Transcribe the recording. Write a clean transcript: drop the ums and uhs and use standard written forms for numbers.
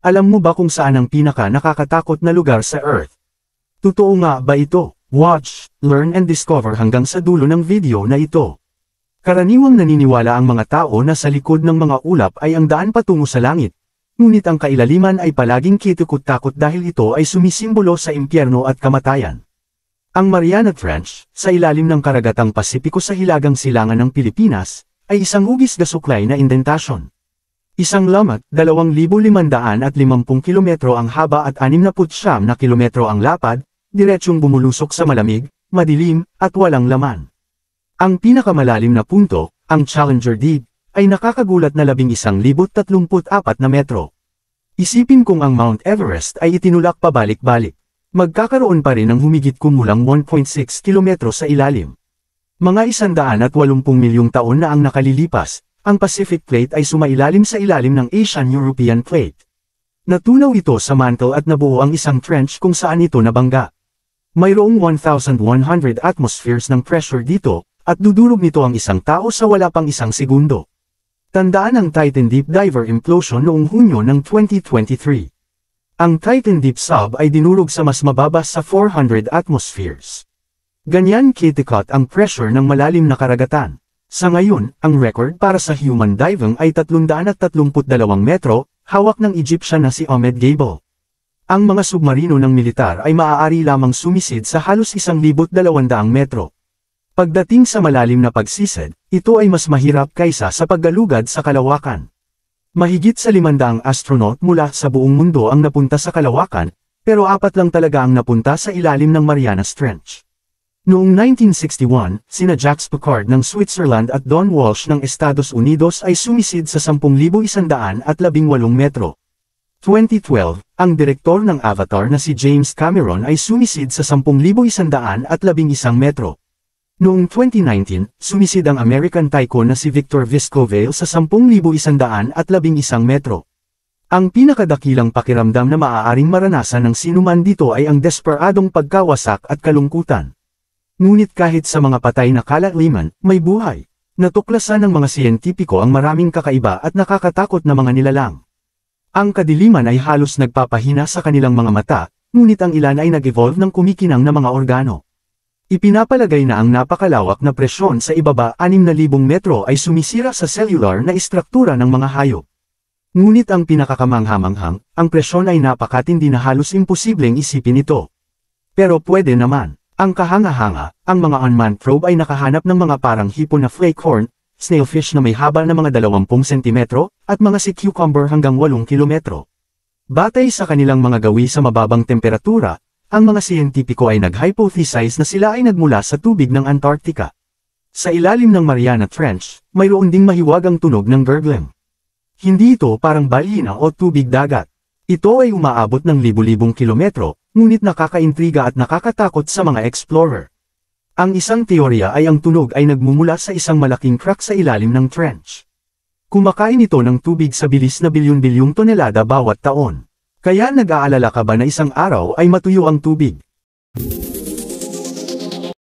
Alam mo ba kung saan ang pinaka nakakatakot na lugar sa Earth? Totoo nga ba ito? Watch, learn and discover hanggang sa dulo ng video na ito. Karaniwang naniniwala ang mga tao na sa likod ng mga ulap ay ang daan patungo sa langit. Ngunit ang kailaliman ay palaging kitukot-takot dahil ito ay sumisimbolo sa impyerno at kamatayan. Ang Mariana Trench, sa ilalim ng karagatang Pasipiko sa hilagang silangan ng Pilipinas, ay isang hugis na suklay na indentasyon. Isang lamat, 2,550 kilometro ang haba at 69 na kilometro ang lapad, diretsyong bumulusok sa malamig, madilim, at walang laman. Ang pinakamalalim na punto, ang Challenger Deep, ay nakakagulat na 11,034 na metro. Isipin kung ang Mount Everest ay itinulak pabalik-balik. Magkakaroon pa rin ng humigit kumulang 1.6 kilometro sa ilalim. Mga 180 milyong taon na ang nakalilipas, ang Pacific Plate ay sumailalim sa ilalim ng Asian-European Plate. Natunaw ito sa mantle at nabuo ang isang trench kung saan ito nabangga. Mayroong 1,100 atmospheres ng pressure dito, at dudurog nito ang isang tao sa wala pang isang segundo. Tandaan ang Titan Deep Diver Implosion noong Hunyo ng 2023. Ang Titan Deep Sub ay dinurog sa mas mababa sa 400 atmospheres. Ganyan kitikot ang pressure ng malalim na karagatan. Sa ngayon, ang record para sa human diving ay 332 metro, hawak ng Egyptian na si Ahmed Gable. Ang mga submarino ng militar ay maaari lamang sumisid sa halos 1,200 metro. Pagdating sa malalim na pagsisid, ito ay mas mahirap kaysa sa paggalugad sa kalawakan. Mahigit sa 500 astronaut mula sa buong mundo ang napunta sa kalawakan, pero 4 lang talaga ang napunta sa ilalim ng Marianas Trench. Noong 1961, sina Jacques Piccard ng Switzerland at Don Walsh ng Estados Unidos ay sumisid sa 10,118 metro. 2012, ang direktor ng Avatar na si James Cameron ay sumisid sa 10,111 metro. Noong 2019, sumisid ang American tycoon na si Victor Vescovale sa 10,111 metro. Ang pinakadakilang pakiramdam na maaaring maranasan ng sinuman dito ay ang desperadong pagkawasak at kalungkutan. Ngunit kahit sa mga patay na kalaliman, may buhay. Natuklasan ng mga siyentipiko ang maraming kakaiba at nakakatakot na mga nilalang. Ang kadiliman ay halos nagpapahina sa kanilang mga mata, ngunit ang ilan ay nag-evolve ng kumikinang na mga organo. Ipinapalagay na ang napakalawak na presyon sa ibaba 6,000 metro ay sumisira sa cellular na istruktura ng mga hayop. Ngunit ang pinakakamanghamanghang, ang presyon ay napakatindi na halos imposibleng isipin ito. Pero pwede naman. Ang kahanga-hanga, ang mga unmanned probe ay nakahanap ng mga parang hipon na flakehorn, snailfish na may haba na mga 20 cm, at mga sea cucumber hanggang 8 kilometro. Batay sa kanilang mga gawi sa mababang temperatura, ang mga siyentipiko ay nag-hypothesize na sila ay nagmula sa tubig ng Antarctica. Sa ilalim ng Mariana Trench, mayroon ding mahiwagang tunog ng gurgling. Hindi ito parang balina o tubig dagat. Ito ay umaabot ng libu-libong kilometro, ngunit nakakaintriga at nakakatakot sa mga explorer. Ang isang teorya ay ang tunog ay nagmumula sa isang malaking crack sa ilalim ng trench. Kumakain ito ng tubig sa bilis na bilyon-bilyong tonelada bawat taon. Kaya nag-aalala ka ba na isang araw ay matuyo ang tubig?